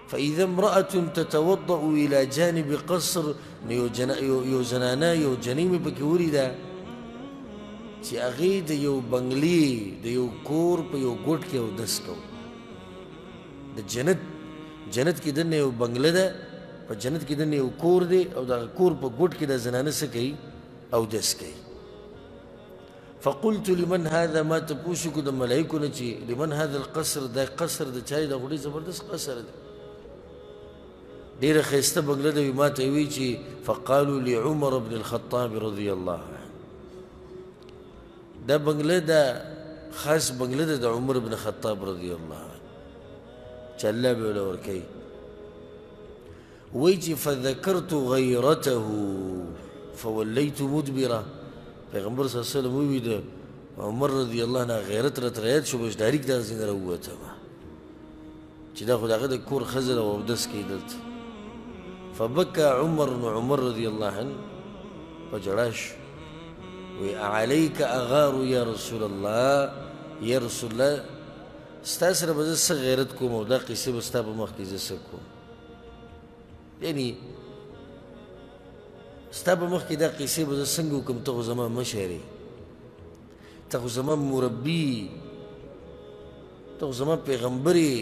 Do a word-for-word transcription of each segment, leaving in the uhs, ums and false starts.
فإذا امرأة تتوضأ إلى جانب قصر یو زنانه یو جنۍ مې پکې ولیده چې هغې د یو بنګلې د یو کور په یو ګوټ کې اودس کو د جنت جنت کې دننه یو بنګله ده په جنت کې دننه یو کور دی او دغه کور په ګوټ کې د زنانه څه کوي اودس کوي فقلت لمن هذا ما تپوسو کو د ملایکو نه چې لمن هذا القصر دا قصر د چا دی دا خو ډېر زبردست قصر دی ډېره ښایسته بنګله ده وي ما ته وایي چې فقالوا لعمر بن الخطاب رضي الله عنه دا بنګله دا خاص بنګله ده د عمر بن خطاب رضی الله عنه چې الله به ورله ورکوي وایي چې فذکرت غیرته فولیت مدبره پیغمبر صلی الله علیه وسلم ووي د عمر رضی الله عنه غیرت راته رایاد شو بس ډایرکټ دغه ځای نه راووتم چې دا خو د هغه د کور ښځه ده او اودس کوي دلته فبكى عمر بن عمر رضي الله عنه فجراش وعليك أغار يا رسول الله يا رسول الله استاسر بزس غيرتكم ودا قصه بستا بمخ کې زس کوم یعنی ستا بمخ کې دا قصه بزس څنګه کوم ته زما مشهري ته زما مربي ته زما پیغمبري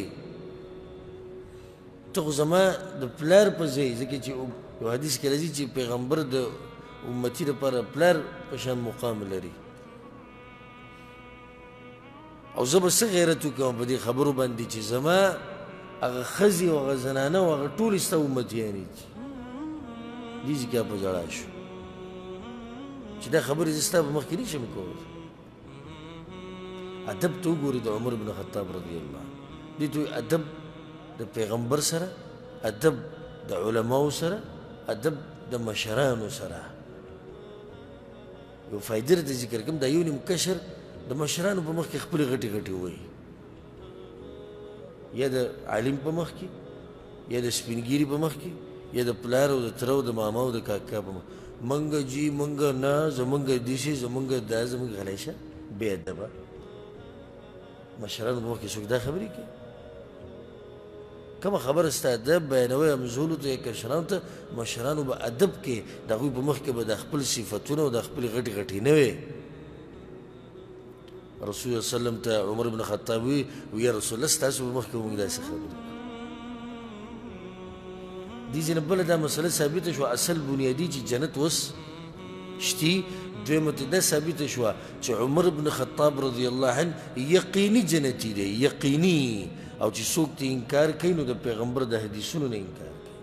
ته زما د پلار په ځای ځکه چې یو حدیث کې راځي چې پیغمبر د امتی لپاره پلار په شان مقام لري او زه به څه غیرت وکړم په دې خبرو باندې چې زما هغه ښځې او هغه زنانه او هغه ټولې ستا امتیانې دي دې ځکه په ژړا شو چې دا خبرې زه ستا په مخکې نشم کولی ادب ته وګورې د عمر بن خطاب رضی الله عنه دې ته ادب د پیغمبر سره ادب د علماو سره ادب د مشرانو سره یو فایده د ذکر کوم دا یو نیم کشر د مشرانو په مخ کې خپلې غټې غټې ووایي یا د عالم په مخ کې یا د سپینګیري په مخ کې یا د پلار او د تره او د ماما او د کاکا په مخ منګه جي منګه نه زمونږ دیشي زمونږ دا زمونږ غلی شه بې ادبه مشرانو په مخ کې څوک دا خبرې کوي کومه خبره ستا ادب بیانوي همزولو ته یا کشرانو ته مشرانو به ادب کې د هغوی په مخ کې به د خپل صفتونه او د خپلې غټې غټې نه وې رسول الله وسلم ته عمر بن خطاب وي یا رسول الله ستاسو په مخ کې به موږ داسې خبرې کوو دې ځای نه بله دا مسله ثابته شوه اصل بنیادي چې جنت اوس شتي دویمه ته دا ثابته شوه چې عمر بن خطاب رضی الله عنه یقیني جنتي دی یقیني او چې څوک ته انکار کوي نو د پیغمبر د حدیثونو نه انکار کوي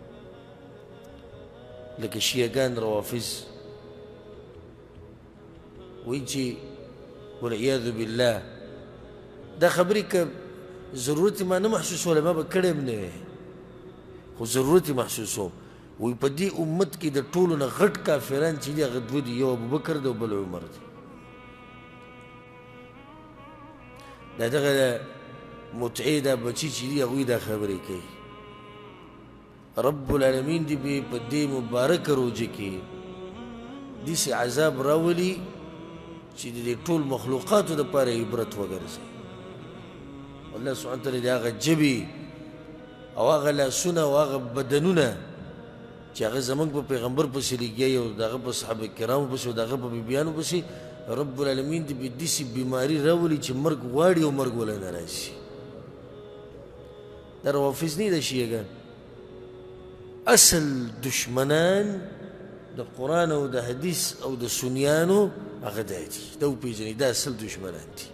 لکه شیعګان روافظ وایي چې والعیاذ بالله دا خبرې که ضرورت ما نه محسوسوله ما به کړی هم نه وی خو ضرورت یې محسوسوم وایي په دې امت کې د ټولو نه غټ کافران چې دي هغه دوه دي یو ابوبکر دی او بل عمر دی دا دغه متعې دا بچي چې دي هغوی دا خبرې کوي رب العالمین دې به په دې مبارکه روژه کې داسې عذاب راولي چې د دې ټول مخلوقاتو دپاره عبرت وګرځي الله سبحانه وتعالی د هغه ژبې او هغه لاسونه او هغه بدنونه چې هغه زموږ په پیغمبر پسې لګیایي او د هغه په صحابه کرامو پسې او د هغه په بیبیانو پسې رب العالمین دې به داسې بیماري راولي چې مرګ غواړي او مرګ ولی نه راشي دا روافظ نه دي شیعګان اصل دشمنان د قرآن او د حدیث او د سنیانو هغه دا دي دا وپېژنئ دا اصل دشمنان دي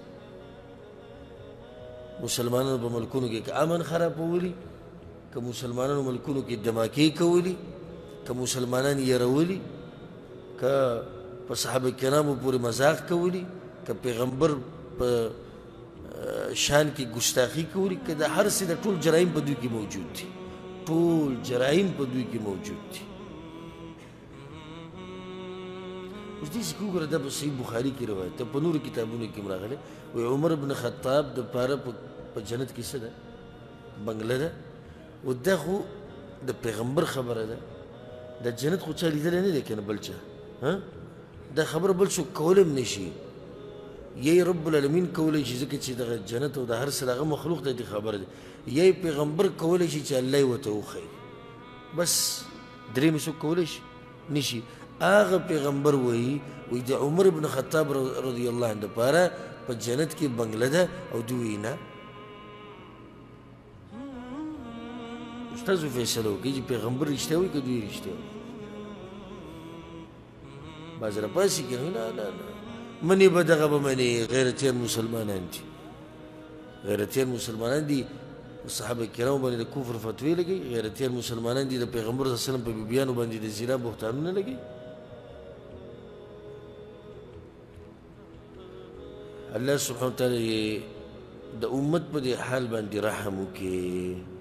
مسلمانانو په ملکونو کې که امن خرابولي که مسلمانانو ملکونو کې دماکې کولي که مسلمانان یرولي که په صحابه کرامو پورې مذاق کولي که پیغمبر په شان کې ګستاخي کولي که د هر څه د ټول جرایم په دوی کې موجود دي ټول جرایم په دوی کې موجود دي اوس داسې که وګوره دا په صحیح بخاري کې روایت ده په نورو کتابونو کې هم راغلی وایي عمر بن خطاب دپاره په جنت کې څه ده بنګله ده و دا خو د پیغمبر خبره ده دا جنت خو چا لیدلی نه دی که نه بل چا دا خبره بل څوک کولی هم نه شي یی رب العالمین کولی شي ځکه چې دغه جنت او د هر څه هغه مخلوق ته خبر دی یی پیغمبر کولی شي چې الله یې ورته وښیي بس درې مې څوک کولی شي نشي هغه پیغمبر وایي وایي د عمر بن خطاب رضی الله عنه دپاره په جنت کې بنګله ده او دوی وایي نه استازو فیصله وکړي چې پیغمبر رښتیا وایي که دوی رښتیا وایي بعض راپاسې کوي نه نه نه منې به دغه به منې غیرتیان مسلمانان دي غیرتیان مسلمانان دي صحابه کرامو باندې د کفر فتوی لګوي غیرتیان مسلمانان دي د پیغمبر صلی الله علیه وسلم په بیبیانو باندې د زنا بهتانونه لګوي الله سبحانه وتعالی د امت په دې حال باندې رحم وکړي